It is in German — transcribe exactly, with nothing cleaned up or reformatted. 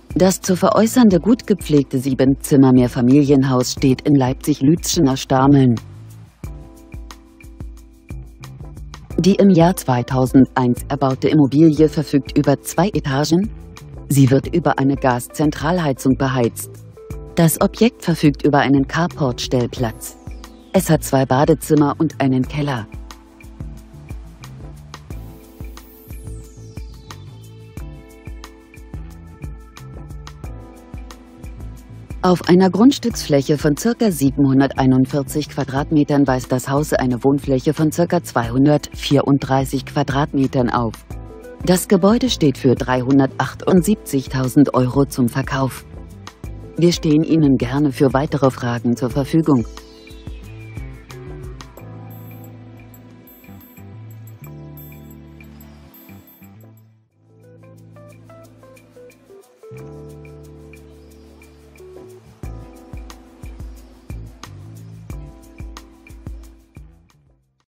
Das zu veräußernde gut gepflegte Sieben-Zimmer-Mehrfamilienhaus steht in Leipzig-Lützschener Stameln. Die im Jahr zweitausendeins erbaute Immobilie verfügt über zwei Etagen. Sie wird über eine Gaszentralheizung beheizt. Das Objekt verfügt über einen Carport-Stellplatz. Es hat zwei Badezimmer und einen Keller. Auf einer Grundstücksfläche von ca. siebenhunderteinundvierzig Quadratmetern weist das Haus eine Wohnfläche von ca. zweihundertvierunddreißig Quadratmetern auf. Das Gebäude steht für dreihundertachtundsiebzigtausend Euro zum Verkauf. Wir stehen Ihnen gerne für weitere Fragen zur Verfügung.